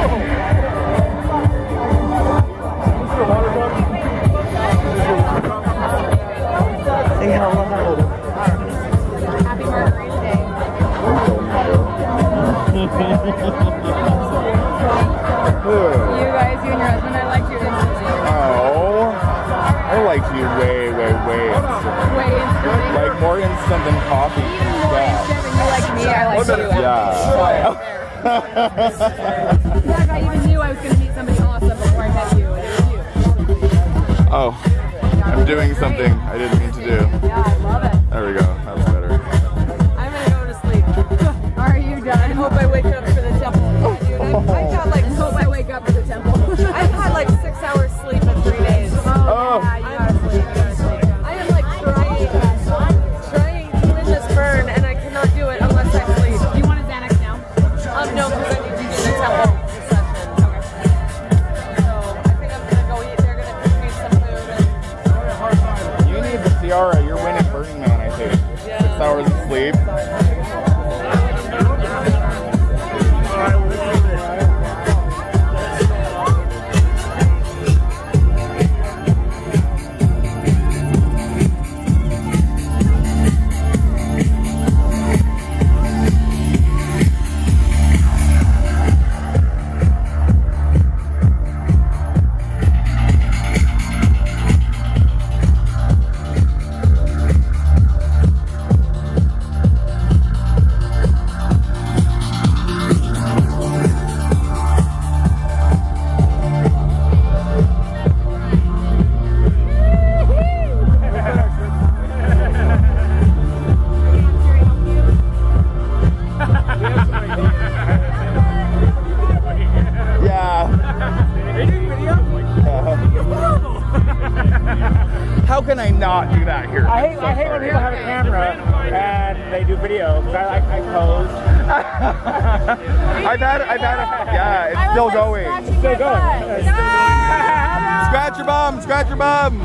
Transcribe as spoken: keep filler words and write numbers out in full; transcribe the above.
Say hello. Happy Margarita Day. You guys, you and your husband, I liked you instantly. Oh, I liked you way, way, way instantly. Way instantly. Like more instant than coffee. Even more Yeah. instant than you like me, I like you. Yeah. In fact, I even knew I was going to meet somebody awesome before I met you, and it was you. Oh, I'm doing something I didn't mean to do. Yeah, I love it. There we go. That's better. I'm going to go to sleep. Are you done? I hope I wake up for the temple. Yeah, dude, I, I've had like, hope I wake up for the temple. I've had like six hours sleep in three days. Oh, Oh. yeah, you gotta sleep, you gotta sleep. I am like trying, trying to win this burn, and I cannot do it unless I sleep. Do you want a Xanax now? Um, no, because I need to do the temple session. Okay. So I think I'm gonna go eat. They're gonna cook me some food. And You need the Ciara. You're winning Burning Man, I think. Six hours of sleep. How can I not do that here? I hate, I hate when people have a camera and they do video because I, I, I pose. I've had, I've had, a, yeah, it's still going. It's still going. It's still going. Scratch your bum, scratch your bum.